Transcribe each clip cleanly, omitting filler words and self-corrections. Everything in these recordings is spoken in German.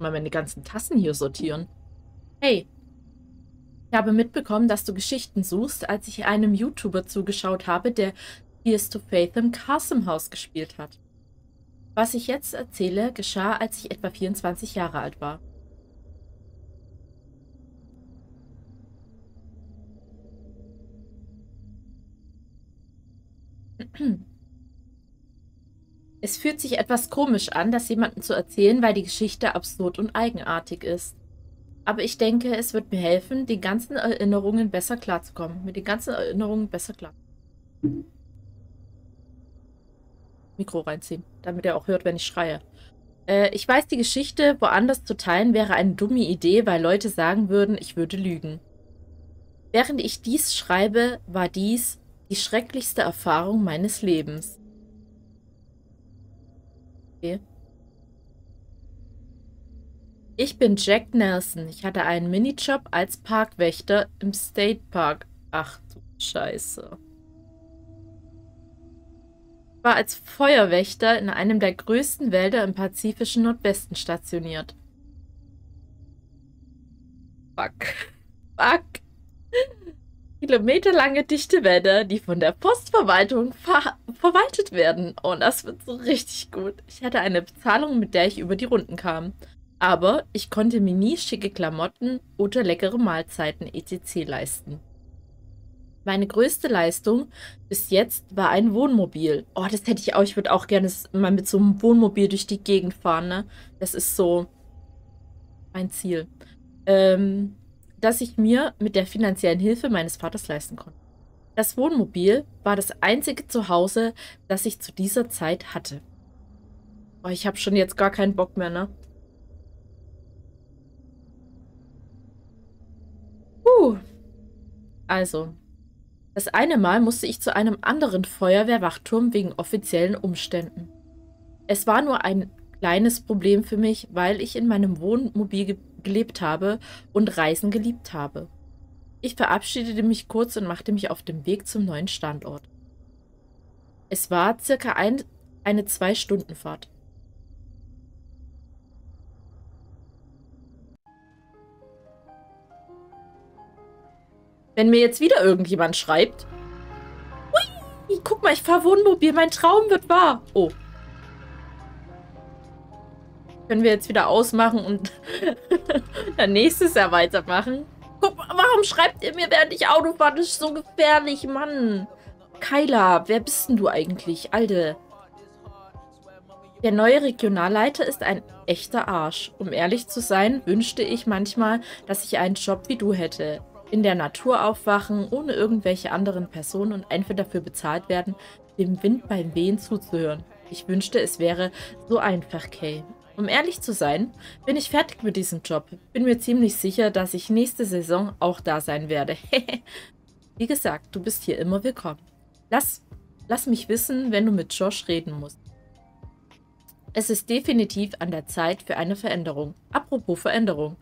Mal meine ganzen Tassen hier sortieren. Hey, ich habe mitbekommen, dass du Geschichten suchst, als ich einem YouTuber zugeschaut habe, der Tears to Faith im Castle House gespielt hat. Was ich jetzt erzähle, geschah, als ich etwa 24 Jahre alt war. Es fühlt sich etwas komisch an, das jemandem zu erzählen, weil die Geschichte absurd und eigenartig ist. Aber ich denke, es wird mir helfen, den ganzen Erinnerungen besser klarzukommen. Mit den ganzen Erinnerungen besser klar. Mikro reinziehen, damit er auch hört, wenn ich schreie. Ich weiß, die Geschichte woanders zu teilen wäre eine dumme Idee, weil Leute sagen würden, ich würde lügen. Während ich dies schreibe, war dies die schrecklichste Erfahrung meines Lebens. Okay. Ich bin Jack Nelson. Ich hatte einen Minijob als Parkwächter im State Park. Ach du Scheiße. Ich war als Feuerwächter in einem der größten Wälder im pazifischen Nordwesten stationiert. Fuck. Fuck. Kilometerlange dichte Wälder, die von der Postverwaltung verwaltet werden. Oh, das wird so richtig gut. Ich hatte eine Bezahlung, mit der ich über die Runden kam. Aber ich konnte mir nie schicke Klamotten oder leckere Mahlzeiten etc. leisten. Meine größte Leistung bis jetzt war ein Wohnmobil. Oh, das hätte ich auch. Ich würde auch gerne mal mit so einem Wohnmobil durch die Gegend fahren, ne? Das ist so mein Ziel. Das ich mir mit der finanziellen Hilfe meines Vaters leisten konnte. Das Wohnmobil war das einzige Zuhause, das ich zu dieser Zeit hatte. Oh, ich habe schon jetzt gar keinen Bock mehr, ne? Also, das eine Mal musste ich zu einem anderen Feuerwehrwachturm wegen offiziellen Umständen. Es war nur ein kleines Problem für mich, weil ich in meinem Wohnmobil gelebt habe und Reisen geliebt habe. Ich verabschiedete mich kurz und machte mich auf dem Weg zum neuen Standort. Es war circa eine 2-Stunden-Fahrt. Wenn mir jetzt wieder irgendjemand schreibt, hui, guck mal, ich fahre Wohnmobil, mein Traum wird wahr. Oh. Können wir jetzt wieder ausmachen und dann nächstes Jahr weitermachen? Guck mal, warum schreibt ihr mir, während ich Auto fahre? Das ist so gefährlich, Mann. Kyla, wer bist denn du eigentlich, Alter? Der neue Regionalleiter ist ein echter Arsch. Um ehrlich zu sein, wünschte ich manchmal, dass ich einen Job wie du hätte. In der Natur aufwachen, ohne irgendwelche anderen Personen und einfach dafür bezahlt werden, dem Wind beim Wehen zuzuhören. Ich wünschte, es wäre so einfach, Kay. Um ehrlich zu sein, bin ich fertig mit diesem Job. Bin mir ziemlich sicher, dass ich nächste Saison auch da sein werde. Wie gesagt, du bist hier immer willkommen. Lass mich wissen, wenn du mit Josh reden musst. Es ist definitiv an der Zeit für eine Veränderung. Apropos Veränderung.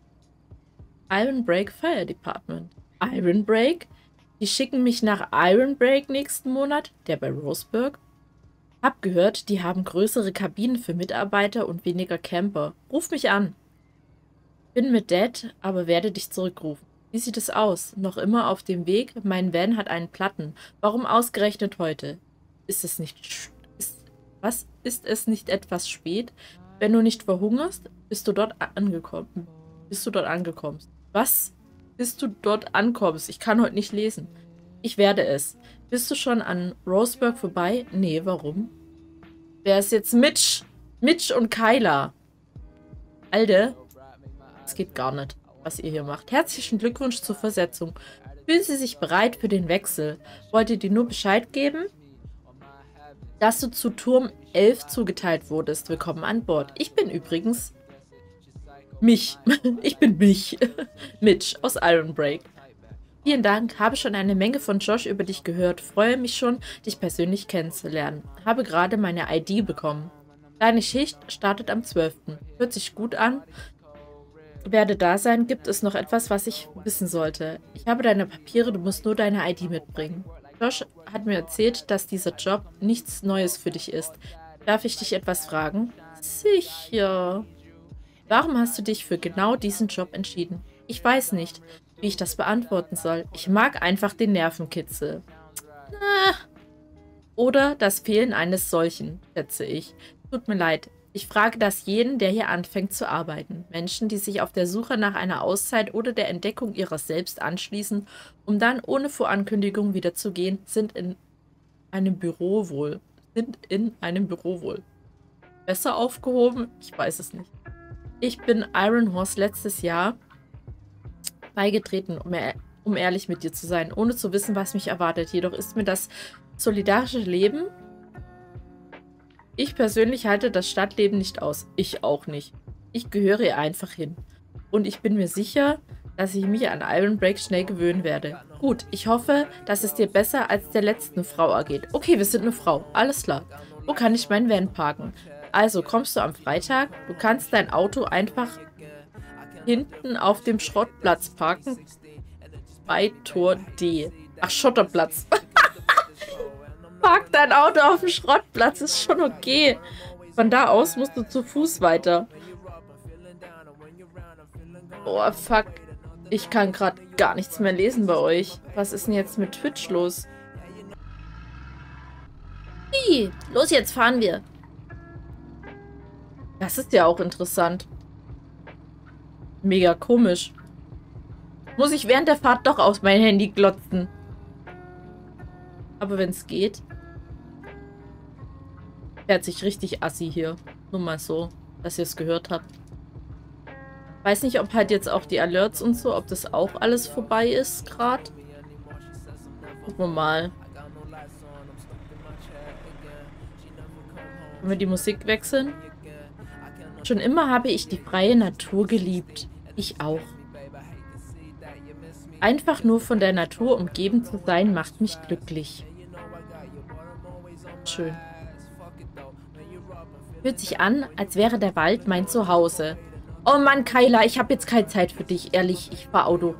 Ironbreak Fire Department. Ironbreak? Die schicken mich nach Ironbreak nächsten Monat, der bei Roseburg. Hab gehört, die haben größere Kabinen für Mitarbeiter und weniger Camper. Ruf mich an. Bin mit Dad, aber werde dich zurückrufen. Wie sieht es aus? Noch immer auf dem Weg? Mein Van hat einen Platten. Warum ausgerechnet heute? Ist es nicht... Was? Ist es nicht etwas spät? Wenn du nicht verhungerst, bist du dort angekommen. Bis du dort angekommst. Was? Bis du dort ankommst. Ich kann heute nicht lesen. Ich werde es. Bist du schon an Roseburg vorbei? Nee, warum? Wer ist jetzt Mitch? Mitch und Kyla. Alter, das geht gar nicht, was ihr hier macht. Herzlichen Glückwunsch zur Versetzung. Fühlen Sie sich bereit für den Wechsel? Wollte dir nur Bescheid geben, dass du zu Turm 11 zugeteilt wurdest. Willkommen an Bord. Ich bin übrigens mich. Ich bin mich. Mitch aus Ironbreak. Vielen Dank. Habe schon eine Menge von Josh über dich gehört. Freue mich schon, dich persönlich kennenzulernen. Habe gerade meine ID bekommen. Deine Schicht startet am 12. Hört sich gut an. Werde da sein. Gibt es noch etwas, was ich wissen sollte? Ich habe deine Papiere, du musst nur deine ID mitbringen. Josh hat mir erzählt, dass dieser Job nichts Neues für dich ist. Darf ich dich etwas fragen? Sicher. Warum hast du dich für genau diesen Job entschieden? Ich weiß nicht, wie ich das beantworten soll. Ich mag einfach den Nervenkitzel. Ah. Oder das Fehlen eines solchen, schätze ich. Tut mir leid. Ich frage das jeden, der hier anfängt zu arbeiten. Menschen, die sich auf der Suche nach einer Auszeit oder der Entdeckung ihrer selbst anschließen, um dann ohne Vorankündigung wieder zu gehen, sind in einem Büro wohl. Besser aufgehoben? Ich weiß es nicht. Ich bin Iron Horse letztes Jahr beigetreten, um ehrlich mit dir zu sein, ohne zu wissen, was mich erwartet. Jedoch ist mir das solidarische Leben... Ich persönlich halte das Stadtleben nicht aus. Ich auch nicht. Ich gehöre hier einfach hin. Und ich bin mir sicher, dass ich mich an Iron Break schnell gewöhnen werde. Gut, ich hoffe, dass es dir besser als der letzten Frau ergeht. Okay, wir sind eine Frau. Alles klar. Wo kann ich meinen Van parken? Also, kommst du am Freitag? Du kannst dein Auto einfach hinten auf dem Schrottplatz parken. Bei Tor D. Ach, Schotterplatz. Park dein Auto auf dem Schrottplatz, ist schon okay. Von da aus musst du zu Fuß weiter. Oh, fuck. Ich kann gerade gar nichts mehr lesen bei euch. Was ist denn jetzt mit Twitch los? Hi, los, jetzt fahren wir. Das ist ja auch interessant. Mega komisch. Muss ich während der Fahrt doch auf mein Handy glotzen. Aber wenn es geht... Fährt sich richtig assi hier. Nur mal so, dass ihr es gehört habt. Weiß nicht, ob halt jetzt auch die Alerts und so, ob das auch alles vorbei ist gerade. Gucken wir mal. Können wir die Musik wechseln? Schon immer habe ich die freie Natur geliebt. Ich auch. Einfach nur von der Natur umgeben zu sein, macht mich glücklich. Schön. Fühlt sich an, als wäre der Wald mein Zuhause. Oh Mann, Kyla, ich habe jetzt keine Zeit für dich. Ehrlich, ich fahr Auto.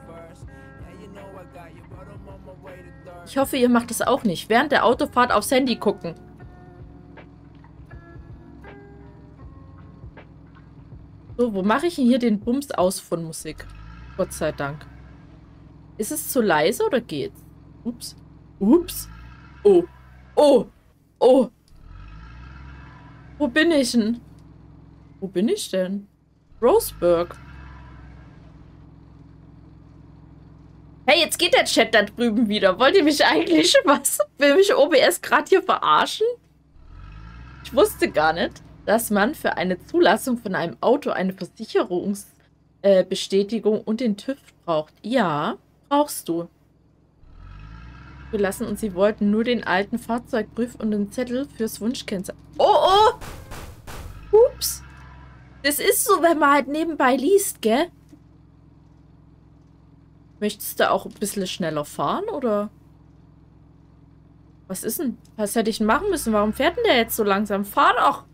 Ich hoffe, ihr macht es auch nicht. Während der Autofahrt aufs Handy gucken. So, wo mache ich denn hier den Bums aus von Musik? Gott sei Dank. Ist es zu leise oder geht's? Ups. Ups. Oh. Oh. Oh. Wo bin ich denn? Wo bin ich denn? Roseburg. Hey, jetzt geht der Chat da drüben wieder. Wollt ihr mich eigentlich was? Will mich OBS gerade hier verarschen? Ich wusste gar nicht, dass man für eine Zulassung von einem Auto eine Versicherungsbestätigung und den TÜV braucht. Ja, brauchst du. Wir lassen uns, sie wollten nur den alten Fahrzeugprüf und den Zettel fürs Wunschkennzeichen. Oh, oh! Ups. Das ist so, wenn man halt nebenbei liest, gell? Möchtest du auch ein bisschen schneller fahren, oder? Was ist denn? Was hätte ich denn machen müssen? Warum fährt denn der jetzt so langsam? Fahr doch!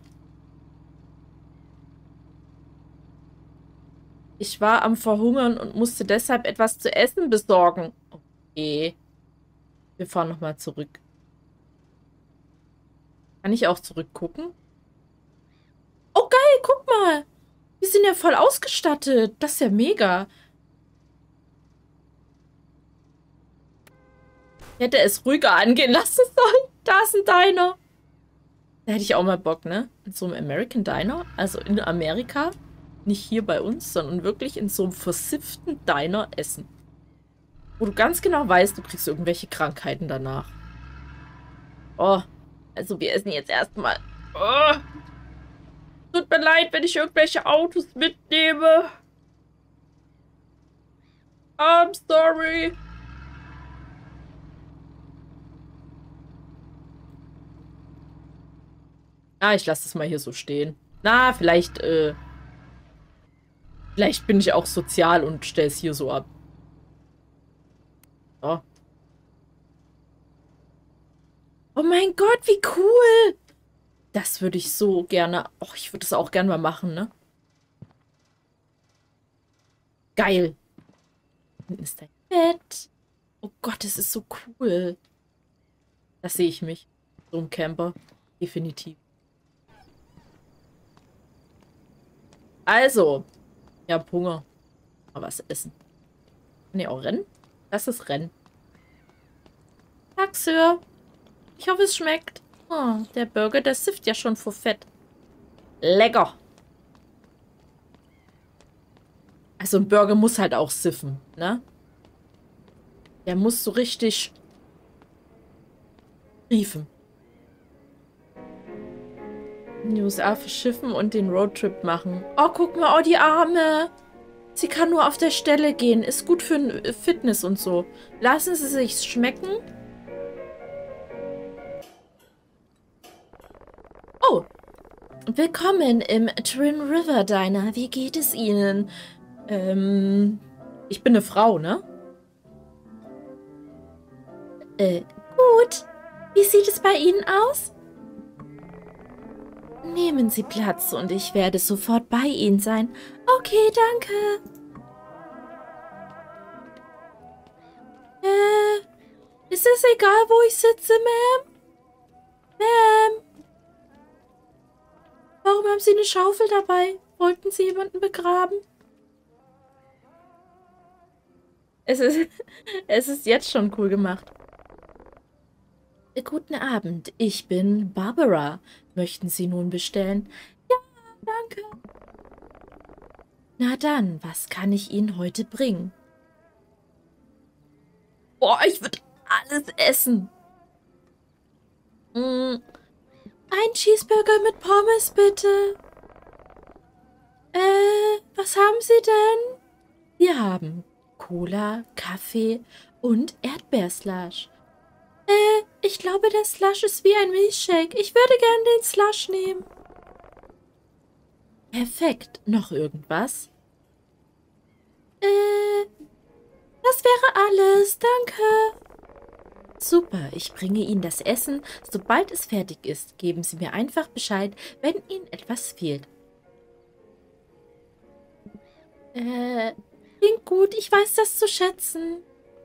Ich war am Verhungern und musste deshalb etwas zu essen besorgen. Okay. Wir fahren nochmal zurück. Kann ich auch zurückgucken? Oh, geil, guck mal. Wir sind ja voll ausgestattet. Das ist ja mega. Ich hätte es ruhiger angehen lassen sollen. Da ist ein Diner. Da hätte ich auch mal Bock, ne? In so einem American Diner. Also in Amerika. Nicht hier bei uns, sondern wirklich in so einem versifften Diner essen. Wo du ganz genau weißt, du kriegst irgendwelche Krankheiten danach. Oh, also wir essen jetzt erstmal. Oh. Tut mir leid, wenn ich irgendwelche Autos mitnehme. I'm sorry. Ah, ich lasse das mal hier so stehen. Na, vielleicht bin ich auch sozial und stelle es hier so ab. Oh. Oh mein Gott, wie cool! Das würde ich so gerne... Oh, ich würde das auch gerne mal machen, ne? Geil. Hinten ist dein Bett. Oh Gott, das ist so cool. Das sehe ich mich. So ein Camper. Definitiv. Also, ich hab Hunger. Mal was essen. Kann ich auch rennen? Das ist Rennen. Tag, Sir. Ich hoffe, es schmeckt. Oh, der Burger, der sifft ja schon vor Fett. Lecker. Also ein Burger muss halt auch siffen, ne? Der muss so richtig riefen. In die USA verschiffen und den Roadtrip machen. Oh, guck mal, oh, die Arme. Sie kann nur auf der Stelle gehen. Ist gut für Fitness und so. Lassen Sie sich's schmecken. Oh. Willkommen im Twin River Diner. Wie geht es Ihnen? Ich bin eine Frau, ne? Gut. Wie sieht es bei Ihnen aus? Nehmen Sie Platz und ich werde sofort bei Ihnen sein. Okay, danke. Ist es egal, wo ich sitze, Ma'am? Ma'am? Warum haben Sie eine Schaufel dabei? Wollten Sie jemanden begraben? Es ist jetzt schon cool gemacht. Guten Abend, ich bin Barbara. Möchten Sie nun bestellen? Ja, danke. Na dann, was kann ich Ihnen heute bringen? Boah, ich würde alles essen. Ein Cheeseburger mit Pommes, bitte. Was haben Sie denn? Wir haben Cola, Kaffee und Erdbeerslush. Ich glaube, der Slush ist wie ein Milchshake. Ich würde gern den Slush nehmen. Perfekt. Noch irgendwas? Das wäre alles. Danke. Super, ich bringe Ihnen das Essen. Sobald es fertig ist, geben Sie mir einfach Bescheid, wenn Ihnen etwas fehlt. Klingt gut. Ich weiß das zu schätzen.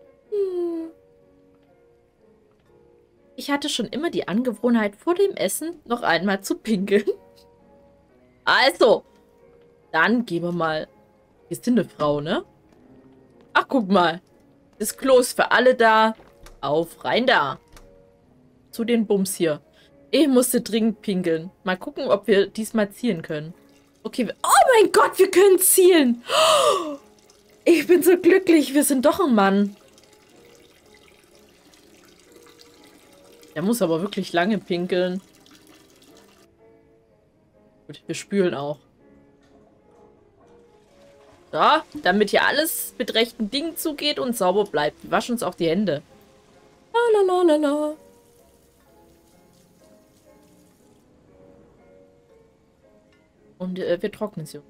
Ich hatte schon immer die Angewohnheit, vor dem Essen noch einmal zu pinkeln. Also, dann gehen wir mal. Wir sind eine Frau, ne? Ach, guck mal. Das Klo ist für alle da. Auf, rein da. Zu den Bums hier. Ich musste dringend pinkeln. Mal gucken, ob wir diesmal zielen können. Okay, oh mein Gott, wir können zielen. Ich bin so glücklich. Wir sind doch ein Mann. Der muss aber wirklich lange pinkeln. Gut, wir spülen auch. So, damit hier alles mit rechten Dingen zugeht und sauber bleibt. Wir waschen uns auch die Hände. Lalalala. Und wir trocknen sie.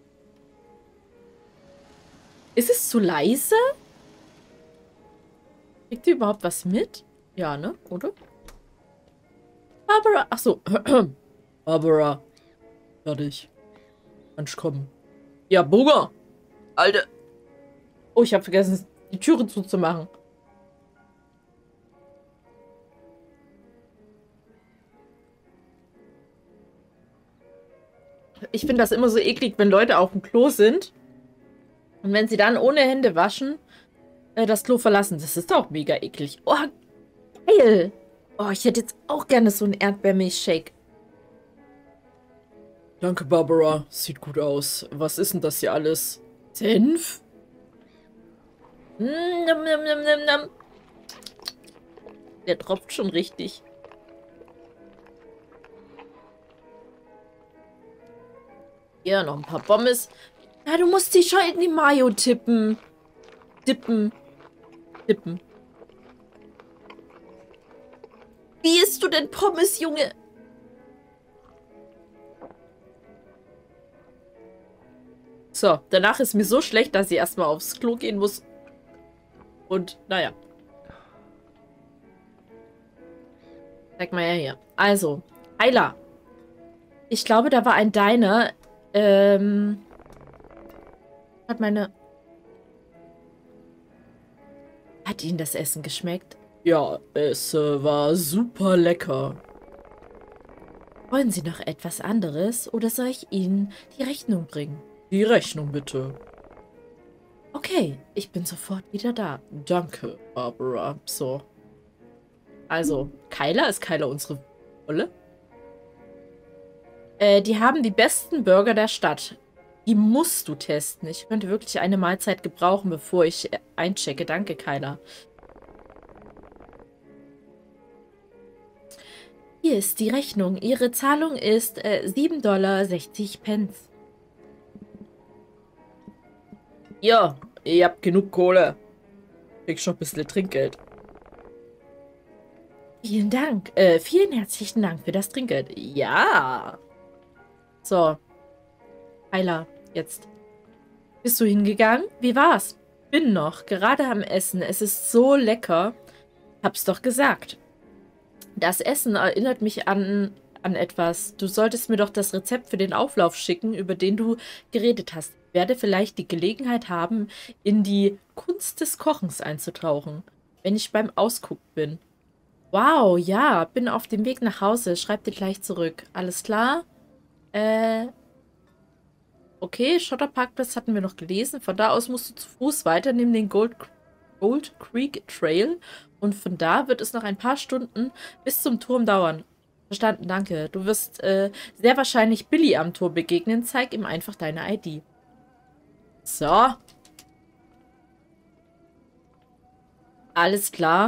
Ist es zu leise? Kriegt ihr überhaupt was mit? Ja, ne? Oder? Barbara. Achso. Barbara. Fertig. Kannst kommen. Ja, Burger. Alter. Oh, ich habe vergessen, die Türe zuzumachen. Ich finde das immer so eklig, wenn Leute auf dem Klo sind. Und wenn sie dann ohne Hände waschen, das Klo verlassen. Das ist auch mega eklig. Oh, geil. Oh, ich hätte jetzt auch gerne so einen Erdbeermilchshake. Danke, Barbara. Sieht gut aus. Was ist denn das hier alles? Senf? Nam, nam, nam, nam, nam. Der tropft schon richtig. Ja, noch ein paar Pommes. Ja, du musst die schon in die Mayo tippen. Dippen. Dippen. Wie isst du denn Pommes, Junge? So, danach ist mir so schlecht, dass ich erstmal aufs Klo gehen muss. Und, naja. Zeig mal her hier. Also, Ayla. Ich glaube, da war ein Diner. Hat Ihnen das Essen geschmeckt? Ja, es war super lecker. Wollen Sie noch etwas anderes oder soll ich Ihnen die Rechnung bringen? Die Rechnung bitte. Okay, ich bin sofort wieder da. Danke, Barbara. So. Also, Kyla, ist Kyla unsere Rolle? Die haben die besten Burger der Stadt. Die musst du testen. Ich könnte wirklich eine Mahlzeit gebrauchen, bevor ich einchecke. Danke, Kyla. Hier ist die Rechnung. Ihre Zahlung ist $7,60. Ja, ihr habt genug Kohle. Krieg schon ein bisschen Trinkgeld. Vielen Dank. Vielen herzlichen Dank für das Trinkgeld. Ja. So, Kyla, jetzt. Bist du hingegangen? Wie war's? Bin noch. Gerade am Essen. Es ist so lecker. Hab's doch gesagt. Das Essen erinnert mich an etwas. Du solltest mir doch das Rezept für den Auflauf schicken, über den du geredet hast. Ich werde vielleicht die Gelegenheit haben, in die Kunst des Kochens einzutauchen, wenn ich beim Ausguck bin. Wow, ja, bin auf dem Weg nach Hause. Schreib dir gleich zurück. Alles klar? Okay, Schotterparkplatz hatten wir noch gelesen. Von da aus musst du zu Fuß weiternehmen den Gold Creek Trail. Und von da wird es noch ein paar Stunden bis zum Turm dauern. Verstanden, danke. Du wirst sehr wahrscheinlich Billy am Tor begegnen. Zeig ihm einfach deine ID. So. Alles klar.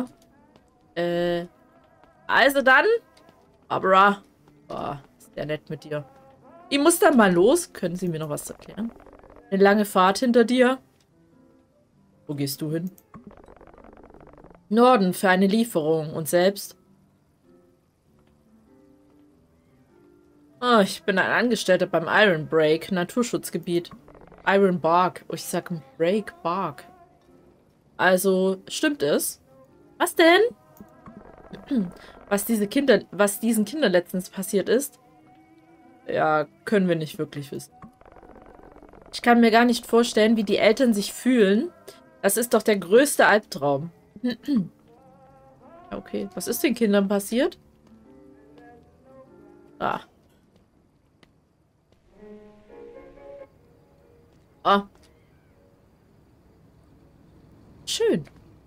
Also dann. Barbara. Boah, ist der nett mit dir. Ich muss dann mal los. Können Sie mir noch was erklären? Eine lange Fahrt hinter dir. Wo gehst du hin? Norden für eine Lieferung. Und selbst? Oh, ich bin ein Angestellter beim Iron Break, Naturschutzgebiet. Iron Bark. Oh, ich sag Break Bark. Also, stimmt es? Was denn? Was diesen Kindern letztens passiert ist? Ja, können wir nicht wirklich wissen. Ich kann mir gar nicht vorstellen, wie die Eltern sich fühlen. Das ist doch der größte Albtraum. Okay, was ist den Kindern passiert? Ah. Ah. Schön.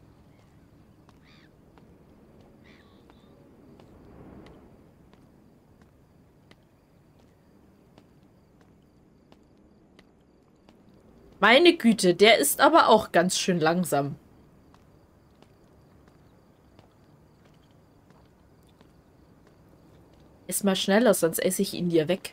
Meine Güte, der ist aber auch ganz schön langsam. Ist mal schneller, sonst esse ich ihn dir weg.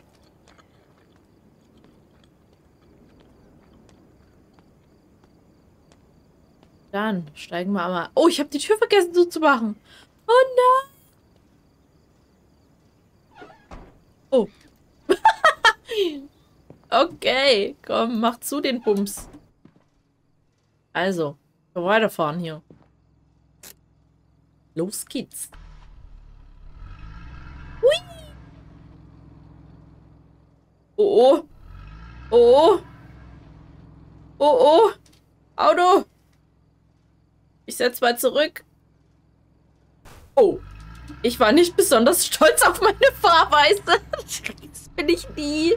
Dann steigen wir aber... Oh, ich habe die Tür vergessen zuzumachen. Oh nein. Oh. Okay, komm, mach zu den Bums. Also, weiterfahren hier. Los geht's. Hui. Oh, oh. Oh, oh. Oh, oh. Auto. Ich setz mal zurück. Oh. Ich war nicht besonders stolz auf meine Fahrweise. Das bin ich nie.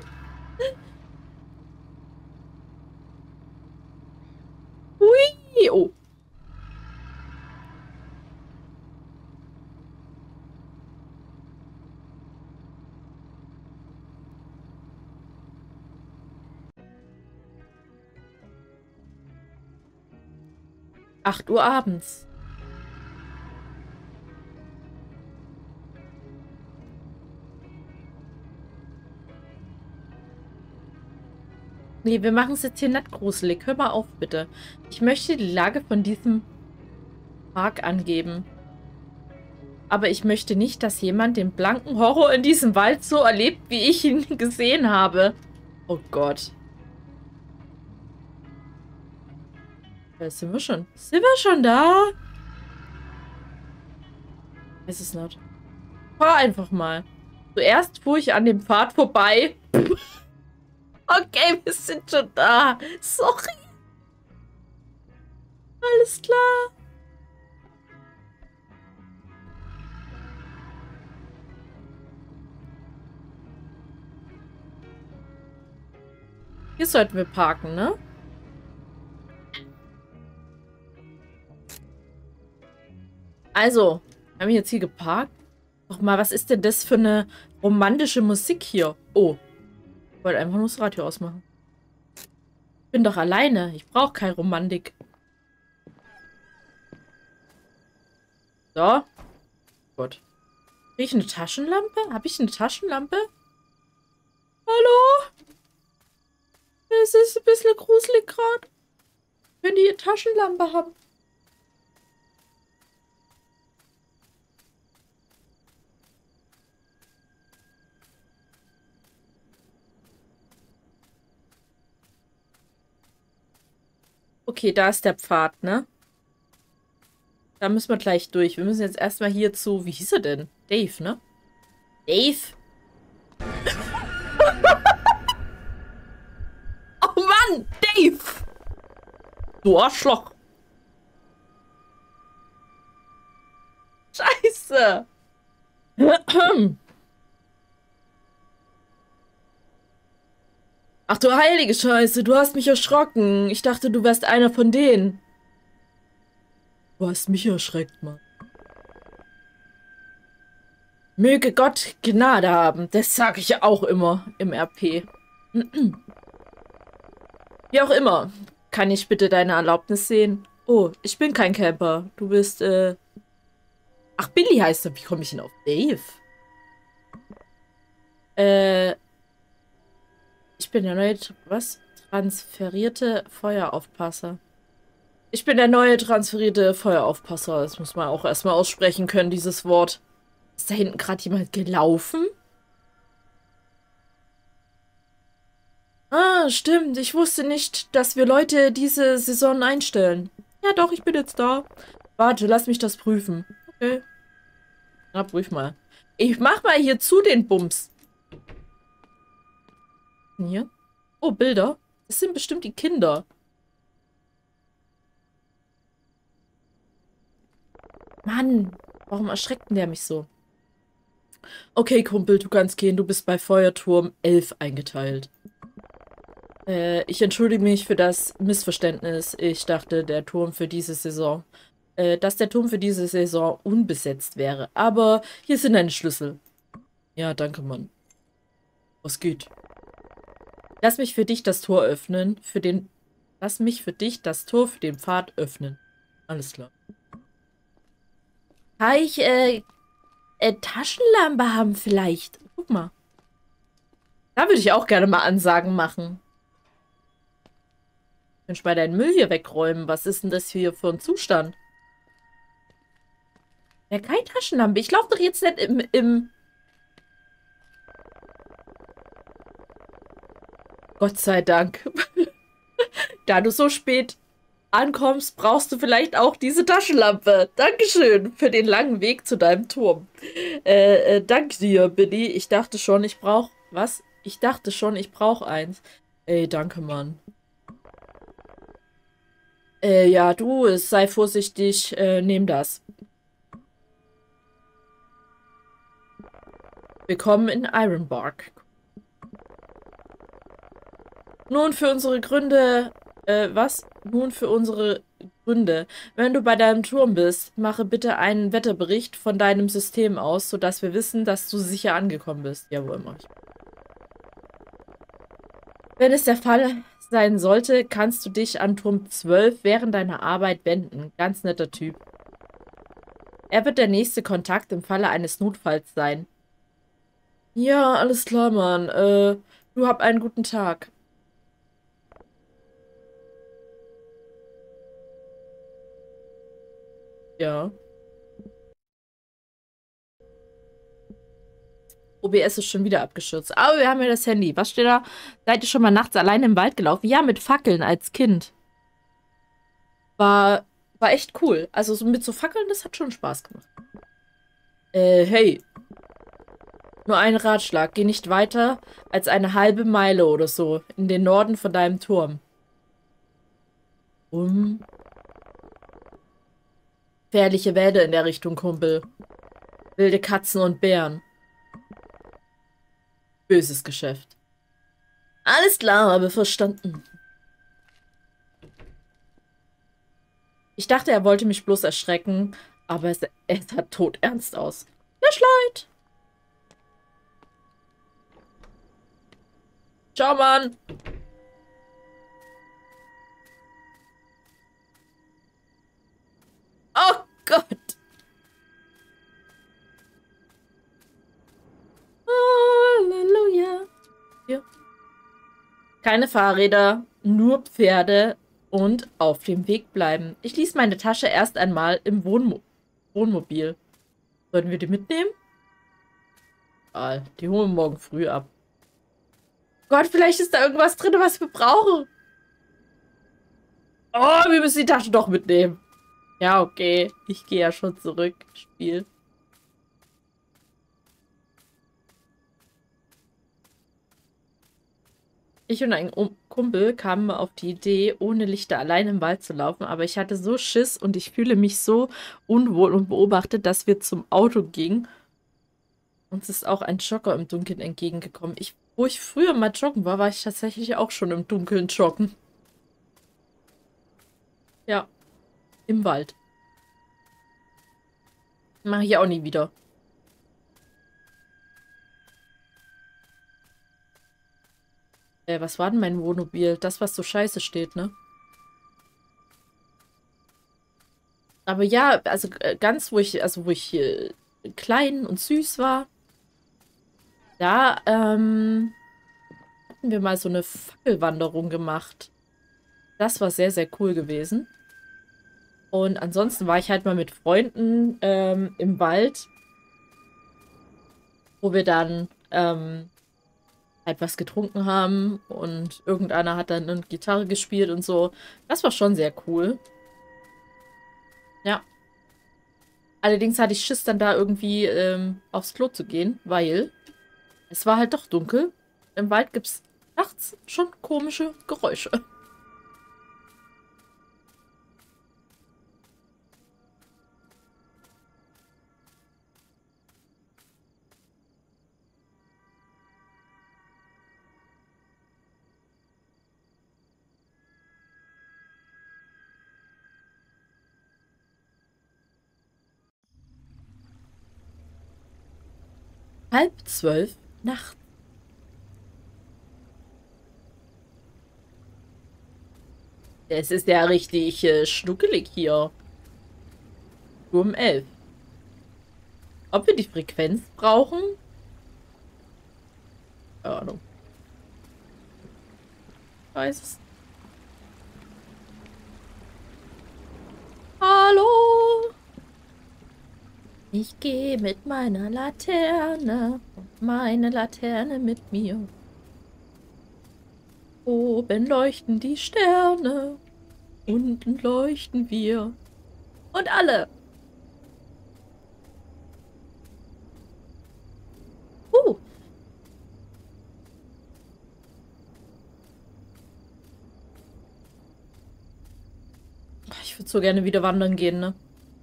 Hui. Oh. Acht Uhr abends. Nee, wir machen es jetzt hier nicht gruselig. Hör mal auf, bitte. Ich möchte die Lage von diesem Park angeben. Aber ich möchte nicht, dass jemand den blanken Horror in diesem Wald so erlebt, wie ich ihn gesehen habe. Oh Gott. Sind wir schon? Sind wir schon da? Weiß es nicht. Fahr einfach mal. Zuerst fuhr ich an dem Pfad vorbei. Okay, wir sind schon da. Sorry. Alles klar. Hier sollten wir parken, ne? Also, haben wir jetzt hier geparkt? Doch mal, was ist denn das für eine romantische Musik hier? Oh, ich wollte einfach nur das Radio ausmachen. Ich bin doch alleine. Ich brauche keine Romantik. So. Gut. Kriege ich eine Taschenlampe? Habe ich eine Taschenlampe? Hallo? Es ist ein bisschen gruselig gerade. Wenn die eine Taschenlampe haben. Okay, da ist der Pfad, ne? Da müssen wir gleich durch. Wir müssen jetzt erstmal hier zu... Wie hieß er denn? Dave, ne? Dave? Oh Mann! Dave! Du Arschloch! Scheiße! Ach du heilige Scheiße, du hast mich erschrocken. Ich dachte, du wärst einer von denen. Du hast mich erschreckt, Mann. Möge Gott Gnade haben. Das sage ich ja auch immer im RP. Wie auch immer. Kann ich bitte deine Erlaubnis sehen? Oh, ich bin kein Camper. Du bist, Ach, Billy heißt er. Wie komme ich denn auf Dave? Ich bin der neue... Was? Transferierte Feueraufpasser. Ich bin der neue transferierte Feueraufpasser. Das muss man auch erstmal aussprechen können, dieses Wort. Ist da hinten gerade jemand gelaufen? Ah, stimmt. Ich wusste nicht, dass wir Leute diese Saison einstellen. Ja, doch, ich bin jetzt da. Warte, lass mich das prüfen. Okay. Na, prüf mal. Ich mach mal hier zu den Bums. Hier. Oh, Bilder. Das sind bestimmt die Kinder. Mann, warum erschreckt denn der mich so? Okay, Kumpel, du kannst gehen. Du bist bei Feuerturm 11 eingeteilt. Ich entschuldige mich für das Missverständnis. Ich dachte, der Turm für diese Saison, dass der Turm für diese Saison unbesetzt wäre. Aber hier sind deine Schlüssel. Ja, danke, Mann. Was geht? Lass mich für dich das Tor öffnen. Lass mich für dich das Tor für den Pfad öffnen. Alles klar. Kann ich, Taschenlampe haben vielleicht? Guck mal. Da würde ich auch gerne mal Ansagen machen. Kannst du mal deinen Müll hier wegräumen? Was ist denn das hier für ein Zustand? Ja, keine Taschenlampe. Ich laufe doch jetzt nicht im... Gott sei Dank. Da du so spät ankommst, brauchst du vielleicht auch diese Taschenlampe. Dankeschön für den langen Weg zu deinem Turm. Danke dir, Billy. Ich dachte schon, ich brauche... Was? Ich dachte schon, ich brauche eins. Ey, danke, Mann. Ja, du, sei vorsichtig. Nehm das. Willkommen in Ironbark. Nun für unsere Gründe... was? Nun für unsere Gründe. Wenn du bei deinem Turm bist, mache bitte einen Wetterbericht von deinem System aus, sodass wir wissen, dass du sicher angekommen bist. Jawohl, mach ich. Wenn es der Fall sein sollte, kannst du dich an Turm 12 während deiner Arbeit wenden. Ganz netter Typ. Er wird der nächste Kontakt im Falle eines Notfalls sein. Ja, alles klar, Mann. Du hab einen guten Tag. Ja. OBS ist schon wieder abgestürzt. Aber wir haben ja das Handy. Was steht da? Seid ihr schon mal nachts alleine im Wald gelaufen? Ja, mit Fackeln als Kind. War echt cool. Also so mit so Fackeln, das hat schon Spaß gemacht. Hey. Nur ein Ratschlag. Geh nicht weiter als eine halbe Meile oder so in den Norden von deinem Turm. Gefährliche Wälder in der Richtung, Kumpel. Wilde Katzen und Bären. Böses Geschäft. Alles klar, habe verstanden. Ich dachte, er wollte mich bloß erschrecken, aber es sah todernst aus. Flashlight! Schau, Mann! Oh Gott! Halleluja! Hier. Keine Fahrräder, nur Pferde und auf dem Weg bleiben. Ich ließ meine Tasche erst einmal im Wohnmobil. Sollten wir die mitnehmen? Die holen wir morgen früh ab. Gott, vielleicht ist da irgendwas drin, was wir brauchen. Oh, wir müssen die Tasche doch mitnehmen. Ja, okay. Ich gehe ja schon zurück. Spiel. Ich und ein Kumpel kamen auf die Idee, ohne Lichter allein im Wald zu laufen, aber ich hatte so Schiss und ich fühle mich so unwohl und beobachtet, dass wir zum Auto gingen. Uns ist auch ein Jogger im Dunkeln entgegengekommen. Wo ich früher mal joggen war, war ich tatsächlich auch schon im Dunkeln joggen. Ja, im Wald. Mache ich auch nie wieder. Was war denn mein Wohnmobil? Das, was so scheiße steht, ne? Aber ja, also ganz, wo ich klein und süß war, da hatten wir mal so eine Fackelwanderung gemacht. Das war sehr, sehr cool gewesen. Und ansonsten war ich halt mal mit Freunden im Wald, wo wir dann halt was getrunken haben und irgendeiner hat dann eine Gitarre gespielt und so. Das war schon sehr cool. Ja. Allerdings hatte ich Schiss, dann da irgendwie aufs Klo zu gehen, weil es war halt doch dunkel. Im Wald gibt es nachts schon komische Geräusche. Halb 12 nachts. Es ist ja richtig schnuckelig hier. Nur um 11. Ob wir die Frequenz brauchen? Keine Ahnung. Weiß es. Hallo? Ich gehe mit meiner Laterne und meine Laterne mit mir. Oben leuchten die Sterne, unten leuchten wir. Und alle. Ich würde so gerne wieder wandern gehen, ne?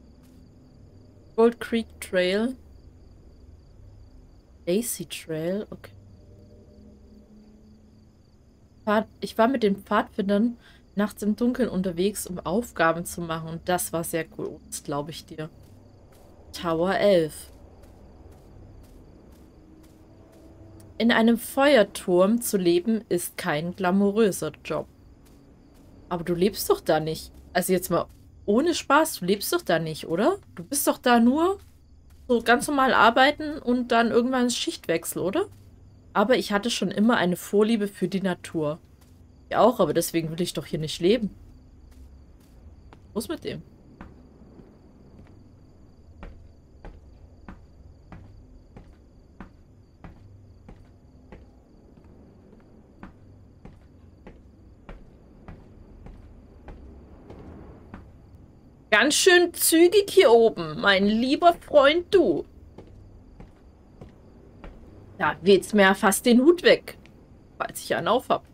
Gold Creek Trail. Daisy Trail, okay. Ich war mit den Pfadfindern nachts im Dunkeln unterwegs, um Aufgaben zu machen. Und das war sehr cool. Das glaube ich dir. Tower 11. In einem Feuerturm zu leben, ist kein glamouröser Job. Aber du lebst doch da nicht. Also jetzt mal ohne Spaß, du lebst doch da nicht, oder? Du bist doch da nur so ganz normal arbeiten und dann irgendwann Schichtwechsel, oder? Aber ich hatte schon immer eine Vorliebe für die Natur. Ich auch, aber deswegen will ich doch hier nicht leben. Was mit dem? Ganz schön zügig hier oben, mein lieber Freund, du. Da weht's mir fast den Hut weg, falls ich einen auf hab.